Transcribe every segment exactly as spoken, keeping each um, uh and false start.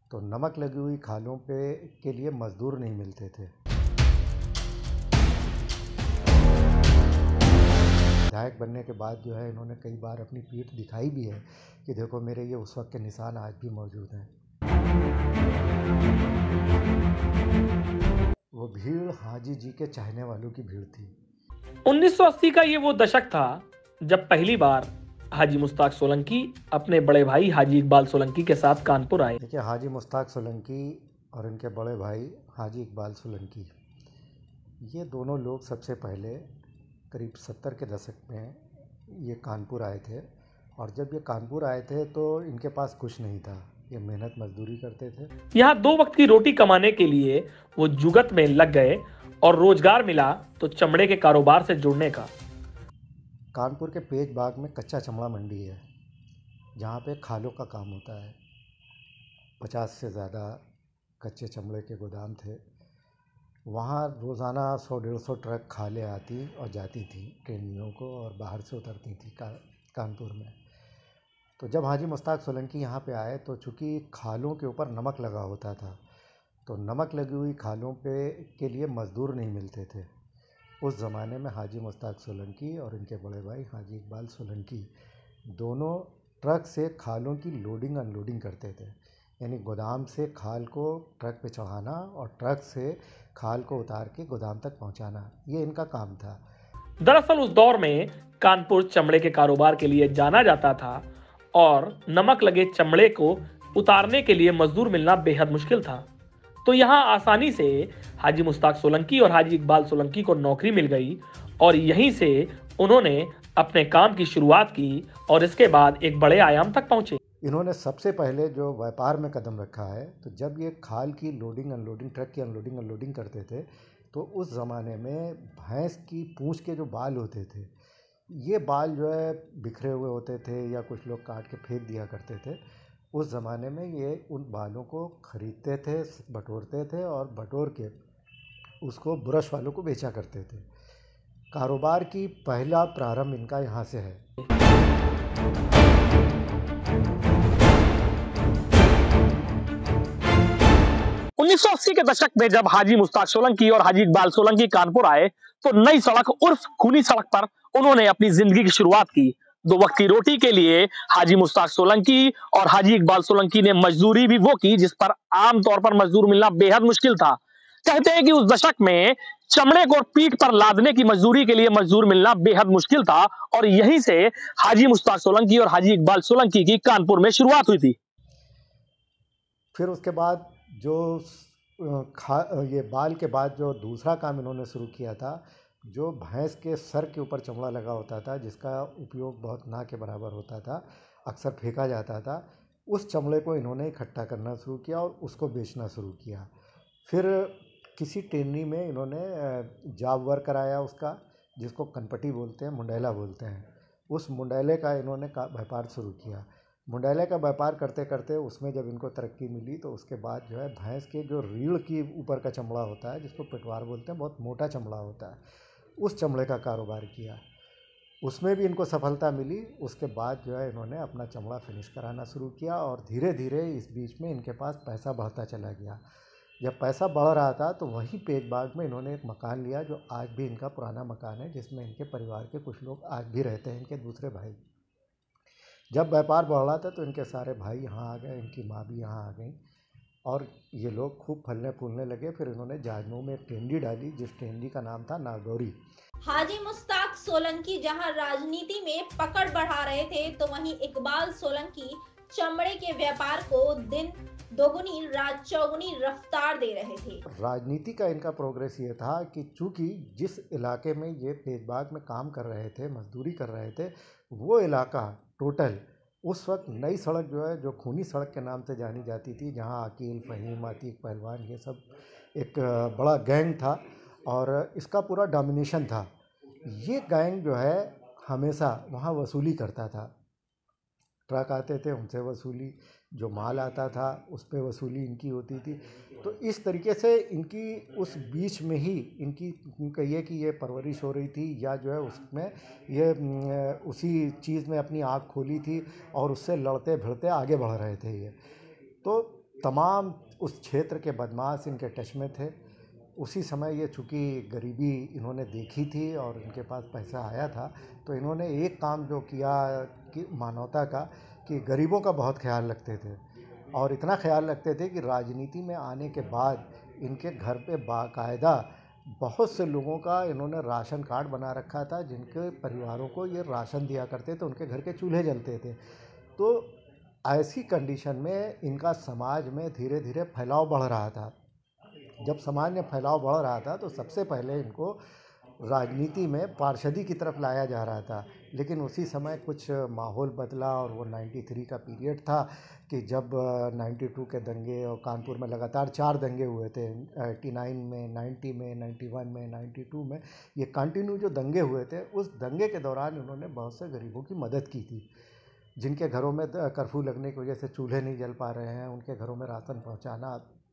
तो नमक लगी हुई खालों पे के लिए मज़दूर नहीं मिलते थे। विधायक बनने के बाद जो है इन्होंने कई बार अपनी पीठ दिखाई भी है कि देखो मेरे ये उस वक्त के निशान आज भी मौजूद हैं। वो भीड़ हाजी जी के चाहने वालों की भीड़ थी। उन्नीस सौ अस्सी का ये वो दशक था जब पहली बार हाजी मुश्ताक सोलंकी अपने बड़े भाई हाजी इकबाल सोलंकी के साथ कानपुर आए। देखिए, हाजी मुश्ताक सोलंकी और इनके बड़े भाई हाजी इकबाल सोलंकी, ये दोनों लोग सबसे पहले करीब सत्तर के दशक में ये कानपुर आए थे। और जब ये कानपुर आए थे तो इनके पास कुछ नहीं था, ये मेहनत मजदूरी करते थे। यहाँ दो वक्त की रोटी कमाने के लिए वो जुगत में लग गए और रोजगार मिला तो चमड़े के कारोबार से जुड़ने का। कानपुर के पेज बाग में कच्चा चमड़ा मंडी है, जहाँ पे खालों का काम होता है। पचास से ज़्यादा कच्चे चमड़े के गोदाम थे। वहाँ रोज़ाना सौ डेढ़ सौ ट्रक खालें आती और जाती थी ट्रेनियों को, और बाहर से उतरती थी का, कानपुर में। तो जब हाजी मुश्ताक सोलंकी यहाँ पे आए तो चूँकि खालों के ऊपर नमक लगा होता था, तो नमक लगी हुई खालों पे के लिए मज़दूर नहीं मिलते थे। उस ज़माने में हाजी मुश्ताक सोलंकी और इनके बड़े भाई हाजी इकबाल सोलंकी दोनों ट्रक से खालों की लोडिंग अनलोडिंग करते थे। यानी गोदाम से खाल को ट्रक पे चढ़ाना और ट्रक से खाल को उतार के गोदाम तक पहुंचाना, ये इनका काम था। दरअसल उस दौर में कानपुर चमड़े के कारोबार के लिए जाना जाता था और नमक लगे चमड़े को उतारने के लिए मजदूर मिलना बेहद मुश्किल था। तो यहाँ आसानी से हाजी मुश्ताक सोलंकी और हाजी इकबाल सोलंकी को नौकरी मिल गई और यहीं से उन्होंने अपने काम की शुरुआत की और इसके बाद एक बड़े आयाम तक पहुंचे। इन्होंने सबसे पहले जो व्यापार में कदम रखा है, तो जब ये खाल की लोडिंग अनलोडिंग, ट्रक की अनलोडिंग अनलोडिंग करते थे, तो उस ज़माने में भैंस की पूंछ के जो बाल होते थे, ये बाल जो है बिखरे हुए होते थे या कुछ लोग काट के फेंक दिया करते थे। उस ज़माने में ये उन बालों को ख़रीदते थे, बटोरते थे और बटोर के उसको ब्रश वालों को बेचा करते थे। कारोबार की पहला प्रारंभ इनका यहाँ से है। उन्नीस सौ अस्सी के दशक में जब हाजी मुश्ताक सोलंकी और हाजी इकबाल सोलंकी कानपुर आए तो नई सड़क उर्फ खूनी सड़क पर उन्होंने अपनी जिंदगी की शुरुआत की। दो वक्त की रोटी के लिए हाजी मुश्ताक सोलंकी और हाजी इकबाल सोलंकी ने मजदूरी भी वो की जिस पर आमतौर पर मजदूर मिलना बेहद मुश्किल था। कहते हैं कि उस दशक में चमड़े को पीठ पर लादने की मजदूरी के लिए मजदूर मिलना बेहद मुश्किल था और यहीं से हाजी मुश्ताक सोलंकी और हाजी इकबाल सोलंकी की कानपुर में शुरुआत हुई थी। फिर उसके बाद जो खा ये बाल के बाद जो दूसरा काम इन्होंने शुरू किया था, जो भैंस के सर के ऊपर चमड़ा लगा होता था, जिसका उपयोग बहुत ना के बराबर होता था, अक्सर फेंका जाता था, उस चमड़े को इन्होंने इकट्ठा करना शुरू किया और उसको बेचना शुरू किया। फिर किसी टेनरी में इन्होंने जॉब वर्क कराया उसका, जिसको कनपटी बोलते हैं, मुंडेला बोलते हैं। उस मुंडेले का इन्होंने व्यापार शुरू किया। मुंडेले का व्यापार करते करते उसमें जब इनको तरक्की मिली तो उसके बाद जो है भैंस के जो रीढ़ की ऊपर का चमड़ा होता है, जिसको पिटवार बोलते हैं, बहुत मोटा चमड़ा होता है, उस चमड़े का कारोबार किया। उसमें भी इनको सफलता मिली। उसके बाद जो है इन्होंने अपना चमड़ा फिनिश कराना शुरू किया और धीरे धीरे इस बीच में इनके पास पैसा बढ़ता चला गया। जब पैसा बढ़ रहा था तो वहीं पेज बाग में इन्होंने एक मकान लिया, जो आज भी इनका पुराना मकान है, जिसमें इनके परिवार के कुछ लोग आज भी रहते हैं, इनके दूसरे भाई। जब व्यापार बढ़ रहा था तो इनके सारे भाई यहाँ आ गए, इनकी माँ भी यहाँ आ गई और ये लोग खूब फलने फूलने लगे। फिर इन्होंने जाजनऊ में एक टेंडी डाली, जिस टेंडी का नाम था नागौरी। हाजी मुश्ताक सोलंकी जहां राजनीति में पकड़ बढ़ा रहे थे, तो वहीं इकबाल सोलंकी चमड़े के व्यापार को दिन दोगुनी रात चौगुनी रफ्तार दे रहे थे। राजनीति का इनका प्रोग्रेस ये था कि चूंकि जिस इलाके में ये पेजबाग में काम कर रहे थे, मजदूरी कर रहे थे, वो इलाका टोटल उस वक्त नई सड़क जो है, जो खूनी सड़क के नाम से जानी जाती थी, जहाँ अकील, फहीम, आतिक, पहलवान, ये सब एक बड़ा गैंग था और इसका पूरा डोमिनेशन था। ये गैंग जो है हमेशा वहाँ वसूली करता था। ट्रक आते थे, उनसे वसूली, जो माल आता था उस पर वसूली इनकी होती थी। तो इस तरीके से इनकी उस बीच में ही इनकी कहिए कि ये परवरिश हो रही थी, या जो है उसमें ये उसी चीज़ में अपनी आँख खोली थी और उससे लड़ते भिड़ते आगे बढ़ रहे थे ये। तो तमाम उस क्षेत्र के बदमाश इनके टच में थे। उसी समय ये चूँकि गरीबी इन्होंने देखी थी और इनके पास पैसा आया था, तो इन्होंने एक काम जो किया कि मानवता का, कि गरीबों का बहुत ख्याल रखते थे और इतना ख्याल रखते थे कि राजनीति में आने के बाद इनके घर पे बाकायदा बहुत से लोगों का इन्होंने राशन कार्ड बना रखा था, जिनके परिवारों को ये राशन दिया करते थे, उनके घर के चूल्हे जलते थे। तो ऐसी कंडीशन में इनका समाज में धीरे धीरे फैलाव बढ़ रहा था। जब समाज में फैलाव बढ़ रहा था तो सबसे पहले इनको राजनीति में पार्षदी की तरफ लाया जा रहा था, लेकिन उसी समय कुछ माहौल बदला और वो तिरानवे का पीरियड था कि जब बानवे के दंगे और कानपुर में लगातार चार दंगे हुए थे, नवासी में, नब्बे में, इक्यानवे में, बानवे में, ये कंटिन्यू जो दंगे हुए थे, उस दंगे के दौरान उन्होंने बहुत से गरीबों की मदद की थी, जिनके घरों में कर्फ्यू लगने की वजह से चूल्हे नहीं जल पा रहे हैं, उनके घरों में राशन पहुंचाना,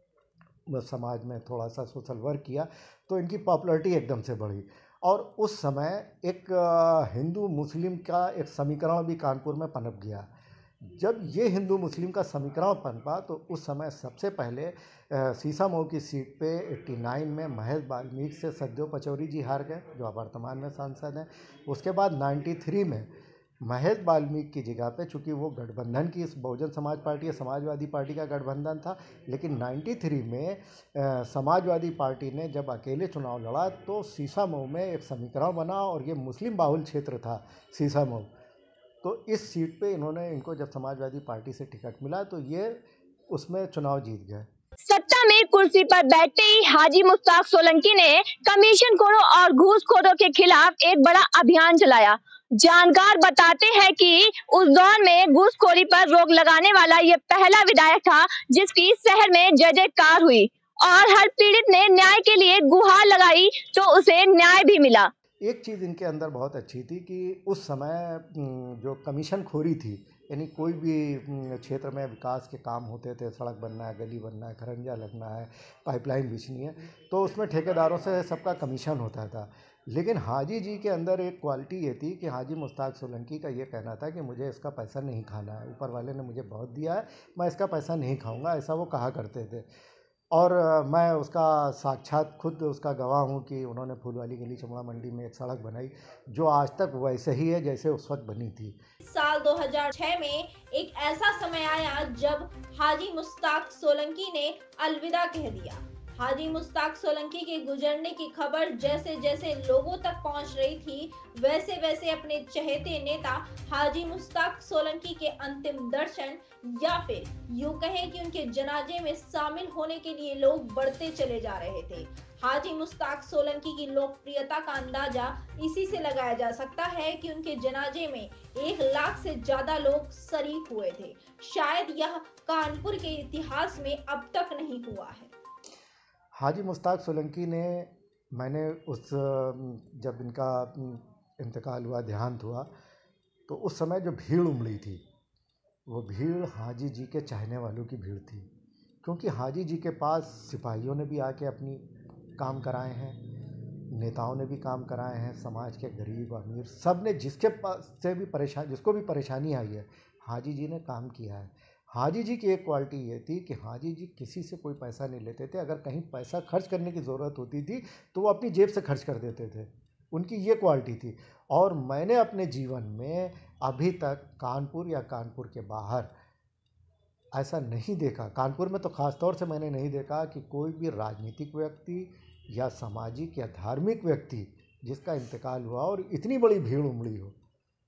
समाज में थोड़ा सा सोशल वर्क किया, तो इनकी पॉपुलैरिटी एकदम से बढ़ी। और उस समय एक हिंदू मुस्लिम का एक समीकरण भी कानपुर में पनप गया। जब ये हिंदू मुस्लिम का समीकरण पनपा तो उस समय सबसे पहले सीसामऊ की सीट पे नवासी में महेश वाल्मीकि से सददेव पचौरी जी हार गए, जो वर्तमान में सांसद हैं। उसके बाद तिरानवे में महेश वाल्मीकि की जगह पे, चूँकि वो गठबंधन की, बहुजन समाज पार्टी या समाजवादी पार्टी का गठबंधन था, लेकिन तिरानवे में आ, समाजवादी पार्टी ने जब अकेले चुनाव लड़ा तो सीसामऊ में एक समीकरण बना और ये मुस्लिम बाहुल क्षेत्र था सीसामऊ। तो इस सीट पे इन्होंने इनको जब समाजवादी पार्टी से टिकट मिला तो ये उसमें चुनाव जीत गए। सत्ता में कुर्सी पर बैठते ही हाजी मुश्ताक सोलंकी ने कमीशनखोरों और घूसखोरों के खिलाफ एक बड़ा अभियान चलाया। जानकार बताते हैं कि उस दौर में घूसखोरी पर रोक लगाने वाला ये पहला विधायक था जिसकी शहर में जय जयकार हुई और हर पीड़ित ने न्याय के लिए गुहार लगाई तो उसे न्याय भी मिला। एक चीज़ इनके अंदर बहुत अच्छी थी कि उस समय जो कमीशनखोरी थी, यानी कोई भी क्षेत्र में विकास के काम होते थे, सड़क बनना है, गली बनना है, खरंजा लगना है, पाइपलाइन बिछनी है, तो उसमें ठेकेदारों से सबका कमीशन होता था। लेकिन हाजी जी के अंदर एक क्वालिटी ये थी कि हाजी मुश्ताक सोलंकी का ये कहना था कि मुझे इसका पैसा नहीं खाना है, ऊपर वाले ने मुझे बहुत दिया है, मैं इसका पैसा नहीं खाऊंगा, ऐसा वो कहा करते थे। और मैं उसका साक्षात खुद उसका गवाह हूँ कि उन्होंने फूलवाली गली चमड़ा मंडी में एक सड़क बनाई जो आज तक वैसे ही है जैसे उस वक्त बनी थी। साल दो हज़ार छह में एक ऐसा समय आया जब हाजी मुश्ताक सोलंकी ने अलविदा कह दिया। हाजी मुश्ताक सोलंकी के गुजरने की खबर जैसे जैसे लोगों तक पहुंच रही थी, वैसे वैसे अपने चहेते नेता हाजी मुश्ताक सोलंकी के अंतिम दर्शन या फिर यूं कहें कि उनके जनाजे में शामिल होने के लिए लोग बढ़ते चले जा रहे थे। हाजी मुश्ताक सोलंकी की लोकप्रियता का अंदाजा इसी से लगाया जा सकता है कि उनके जनाजे में एक लाख से ज्यादा लोग शरीक हुए थे। शायद यह कानपुर के इतिहास में अब तक नहीं हुआ है। हाजी मुश्ताक सोलंकी ने, मैंने उस जब इनका इंतकाल हुआ, देहांत हुआ, तो उस समय जो भीड़ उमड़ी थी वो भीड़ हाजी जी के चाहने वालों की भीड़ थी, क्योंकि हाजी जी के पास सिपाहियों ने भी आके अपनी काम कराए हैं, नेताओं ने भी काम कराए हैं, समाज के गरीब अमीर सब ने, जिसके पास से भी परेशान जिसको भी परेशानी आई है, हाजी जी ने काम किया है। हाजी जी की एक क्वालिटी ये थी कि हाजी जी किसी से कोई पैसा नहीं लेते थे। अगर कहीं पैसा खर्च करने की ज़रूरत होती थी तो वो अपनी जेब से खर्च कर देते थे, उनकी ये क्वालिटी थी। और मैंने अपने जीवन में अभी तक कानपुर या कानपुर के बाहर ऐसा नहीं देखा, कानपुर में तो ख़ास तौर से मैंने नहीं देखा कि कोई भी राजनीतिक व्यक्ति या सामाजिक या धार्मिक व्यक्ति जिसका इंतकाल हुआ और इतनी बड़ी भीड़ उमड़ी हो।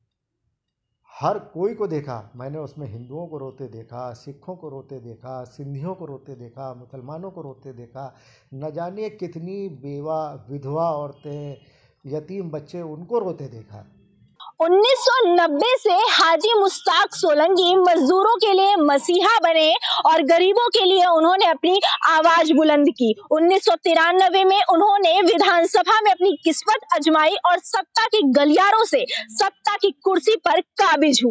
हर कोई को देखा मैंने, उसमें हिंदुओं को रोते देखा, सिखों को रोते देखा, सिंधियों को रोते देखा, मुसलमानों को रोते देखा, न जाने कितनी बेवा विधवा औरतें, यतीम बच्चे, उनको रोते देखा। उन्नीस सौ नब्बे से हाजी मुश्ताक सोलंकी मजदूरों के लिए मसीहा बने और गरीबों के लिए उन्होंने अपनी आवाज बुलंद की। उन्नीस सौ तिरानवे में उन्होंने विधानसभा में अपनी किस्मत आजमाई और सत्ता की गलियारों से सत्ता की कुर्सी पर काबिज हुए।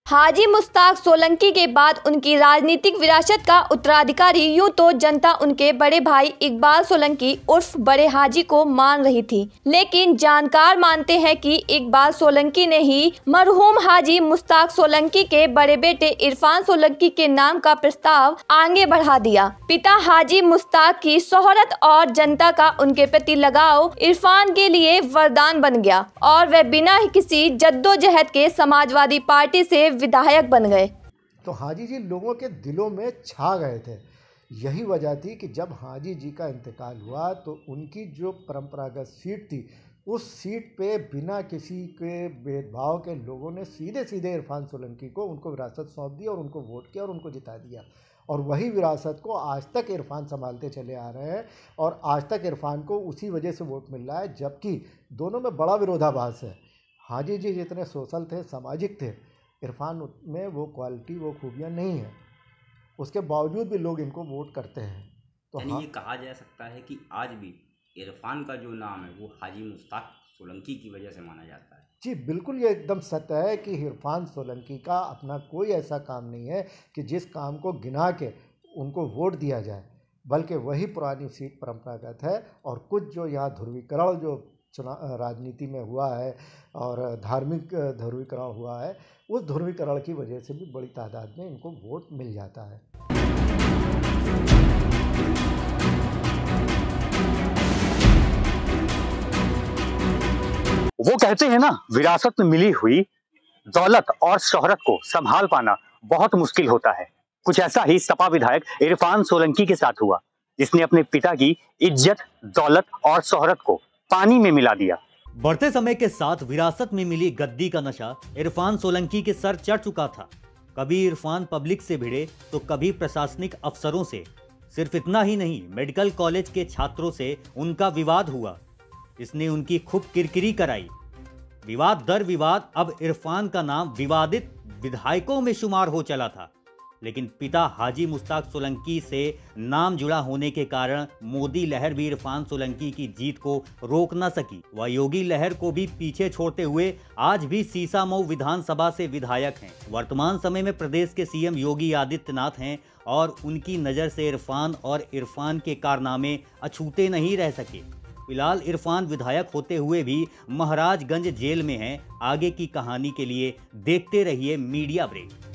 हाजी मुश्ताक सोलंकी के बाद उनकी राजनीतिक विरासत का उत्तराधिकारी यूं तो जनता उनके बड़े भाई इकबाल सोलंकी उर्फ बड़े हाजी को मान रही थी, लेकिन जानकार मानते हैं कि इकबाल सोलंकी ने ही मरहूम हाजी मुश्ताक सोलंकी के बड़े बेटे इरफान सोलंकी के नाम का प्रस्ताव आगे बढ़ा दिया। पिता हाजी मुश्ताक की शोहरत और जनता का उनके प्रति लगाव इरफान के लिए वरदान बन गया और वह बिना किसी जद्दोजहद के समाजवादी पार्टी से विधायक बन गए। तो हाजी जी लोगों के दिलों में छा गए थे। यही वजह थी कि जब हाजी जी का इंतकाल हुआ तो उनकी जो परंपरागत सीट थी उस सीट पे बिना किसी के भेदभाव के लोगों ने सीधे सीधे इरफान सोलंकी को उनको विरासत सौंप दी और उनको वोट किया और उनको जिता दिया। और वही विरासत को आज तक इरफान संभालते चले आ रहे हैं और आज तक इरफान को उसी वजह से वोट मिल रहा है, जबकि दोनों में बड़ा विरोधाभास है। हाजी जी जितने सोशल थे, सामाजिक थे, इरफान में वो क्वालिटी, वो खूबियाँ नहीं हैं। उसके बावजूद भी लोग इनको वोट करते हैं। तो हाँ, ये कहा जा सकता है कि आज भी इरफान का जो नाम है वो हाजी मुश्ताक सोलंकी की वजह से माना जाता है। जी बिल्कुल, ये एकदम सत्य है कि इरफान सोलंकी का अपना कोई ऐसा काम नहीं है कि जिस काम को गिना के उनको वोट दिया जाए, बल्कि वही पुरानी सीट परंपरागत है। और कुछ जो यहाँ ध्रुवीकरण जो चुनाव राजनीति में हुआ है और धार्मिक ध्रुवीकरण हुआ है, उस ध्रुवीकरण की वजह से भी बड़ी तादाद में इनको वोट मिल जाता है। वो कहते हैं ना, विरासत में मिली हुई दौलत और शोहरत को संभाल पाना बहुत मुश्किल होता है। कुछ ऐसा ही सपा विधायक इरफान सोलंकी के साथ हुआ, जिसने अपने पिता की इज्जत, दौलत और शोहरत को पानी में मिला दिया। बढ़ते समय के साथ विरासत में मिली गद्दी का नशा इरफान सोलंकी के सर चढ़ चुका था। कभी इरफान पब्लिक से भिड़े तो कभी प्रशासनिक अफसरों से। सिर्फ इतना ही नहीं, मेडिकल कॉलेज के छात्रों से उनका विवाद हुआ। इसने उनकी खूब किरकिरी कराई। विवाद दर विवाद अब इरफान का नाम विवादित विधायकों में शुमार हो चला था। लेकिन पिता हाजी मुश्ताक सोलंकी से नाम जुड़ा होने के कारण मोदी लहर भी इरफान सोलंकी की जीत को रोक न सकी। वह योगी लहर को भी पीछे छोड़ते हुए आज भी सीसामऊ विधानसभा से विधायक हैं। वर्तमान समय में प्रदेश के सीएम योगी आदित्यनाथ हैं और उनकी नज़र से इरफान और इरफान के कारनामे अछूते नहीं रह सके। फिलहाल इरफान विधायक होते हुए भी महाराजगंज जेल में हैं। आगे की कहानी के लिए देखते रहिए मीडिया ब्रेक।